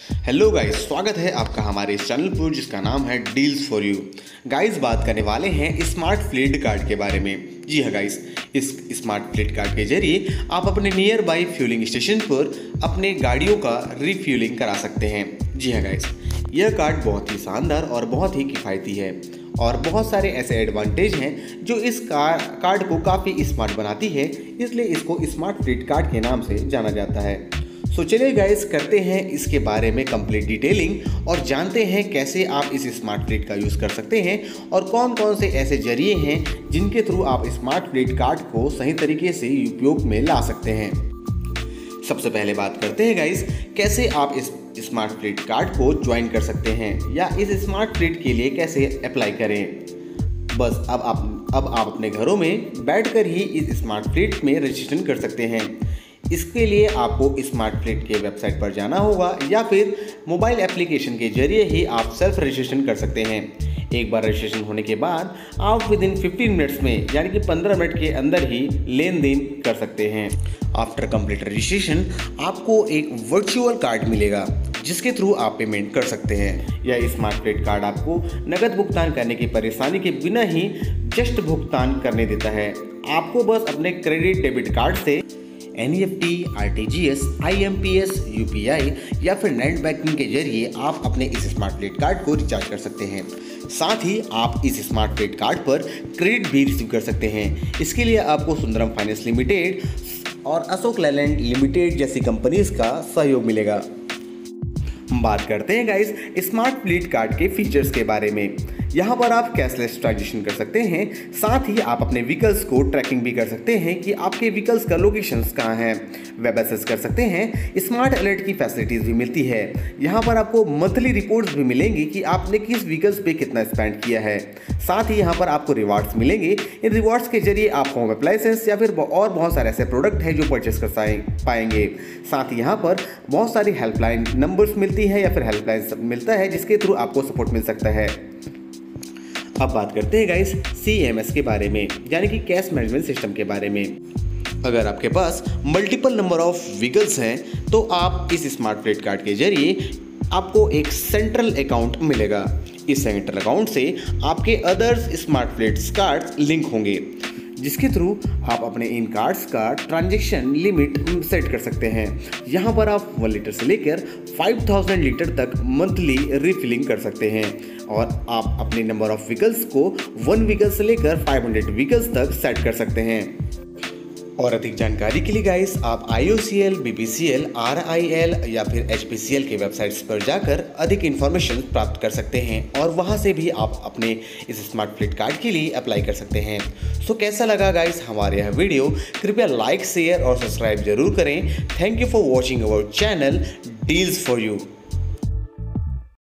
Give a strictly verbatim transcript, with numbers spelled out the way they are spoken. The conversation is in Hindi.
हेलो गाइस, स्वागत है आपका हमारे इस चैनल पर जिसका नाम है डील्स फॉर यू। गाइस, बात करने वाले हैं स्मार्ट फ्लीट कार्ड के बारे में। जी हाँ गाइस, इस स्मार्ट फ्लीट कार्ड के जरिए आप अपने नियर बाई फ्यूलिंग स्टेशन पर अपने गाड़ियों का रिफ्यूलिंग करा सकते हैं। जी हाँ गाइस, यह कार्ड बहुत ही शानदार और बहुत ही किफ़ायती है और बहुत सारे ऐसे एडवांटेज हैं जो इस कार कार्ड को काफ़ी स्मार्ट बनाती है, इसलिए इसको स्मार्ट फ्लीट कार्ड के नाम से जाना जाता है। सो चलिए गाइस, करते हैं इसके बारे में कंप्लीट डिटेलिंग और जानते हैं कैसे आप इस स्मार्ट फ्लीट का यूज़ कर सकते हैं और कौन कौन से ऐसे जरिए हैं जिनके थ्रू आप स्मार्ट फ्लीट कार्ड को सही तरीके से उपयोग में ला सकते हैं। सबसे पहले बात करते हैं गाइस, कैसे आप इस स्मार्ट फ्लीट कार्ड को ज्वाइन कर सकते हैं या इस स्मार्ट फ्लीट के लिए कैसे अप्लाई करें। बस अब आप अब आप अपने घरों में बैठकर ही इस स्मार्ट फ्लीट में रजिस्ट्रेशन कर सकते हैं। इसके लिए आपको स्मार्ट फ्लीट के वेबसाइट पर जाना होगा या फिर मोबाइल एप्लीकेशन के जरिए ही आप सेल्फ रजिस्ट्रेशन कर सकते हैं। एक बार रजिस्ट्रेशन होने के बाद आप विद इन फिफ्टीन मिनट्स में यानी कि पंद्रह मिनट के अंदर ही लेन देन कर सकते हैं। आफ्टर कंप्लीट रजिस्ट्रेशन आपको एक वर्चुअल कार्ड मिलेगा जिसके थ्रू आप पेमेंट कर सकते हैं। यह स्मार्ट फ्लीट कार्ड आपको नकद भुगतान करने की परेशानी के बिना ही जस्ट भुगतान करने देता है। आपको बस अपने क्रेडिट डेबिट कार्ड से N E F T, R T G S, I M P S, U P I या फिर नेट बैंकिंग के जरिए आप अपने इस स्मार्ट फ्लीट कार्ड को रिचार्ज कर सकते हैं। साथ ही आप इस स्मार्ट फ्लीट कार्ड पर क्रेडिट भी रिसीव कर सकते हैं। इसके लिए आपको सुंदरम फाइनेंस लिमिटेड और अशोक लेलैंड लिमिटेड जैसी कंपनीज का सहयोग मिलेगा। बात करते हैं गाइस स्मार्ट फ्लीट कार्ड के फीचर्स के बारे में। यहाँ पर आप कैशलेस ट्रांजेक्शन कर सकते हैं, साथ ही आप अपने व्हीकल्स को ट्रैकिंग भी कर सकते हैं कि आपके व्हीकल्स का लोकेशंस कहाँ हैं। वेब एक्सेस कर सकते हैं। स्मार्ट अलर्ट की फैसिलिटीज़ भी मिलती है। यहाँ पर आपको मंथली रिपोर्ट्स भी मिलेंगी कि आपने किस व्हीकल्स पे कितना स्पेंड किया है। साथ ही यहाँ पर आपको रिवार्ड्स मिलेंगे। इन रिवार्ड्स के जरिए आप होम अप्लायंसेस या फिर और बहुत सारे ऐसे प्रोडक्ट हैं जो परचेस कर पाएंगे। साथ ही यहाँ पर बहुत सारी हेल्पलाइन नंबर्स मिलती है या फिर हेल्पलाइन मिलता है जिसके थ्रू आपको सपोर्ट मिल सकता है। अब बात करते हैं गाइस सी एम एस के बारे में, यानी कि कैश मैनेजमेंट सिस्टम के बारे में। अगर आपके पास मल्टीपल नंबर ऑफ व्हीकल्स हैं तो आप इस स्मार्ट फ्लीट कार्ड के जरिए आपको एक सेंट्रल अकाउंट मिलेगा। इस सेंट्रल अकाउंट से आपके others smart fleet card link होंगे जिसके थ्रू आप अपने इन कार्ड्स का ट्रांजैक्शन लिमिट सेट कर सकते हैं। यहाँ पर आप वन लीटर से लेकर फाइव थाउजेंड लीटर तक मंथली रिफिलिंग कर सकते हैं और आप अपने नंबर ऑफ व्हीकल्स को वन व्हीकल से लेकर फाइव हंड्रेड व्हीकल्स तक सेट कर सकते हैं। और अधिक जानकारी के लिए गाइस आप I O C L, B P C L, R I L या फिर एच पी सी एल के वेबसाइट्स पर जाकर अधिक इन्फॉर्मेशन प्राप्त कर सकते हैं और वहां से भी आप अपने इस स्मार्ट फ्लीट कार्ड के लिए अप्लाई कर सकते हैं। सो कैसा लगा गाइस हमारे यह वीडियो? कृपया लाइक, शेयर और सब्सक्राइब जरूर करें। Thank you for watching our channel deals for you.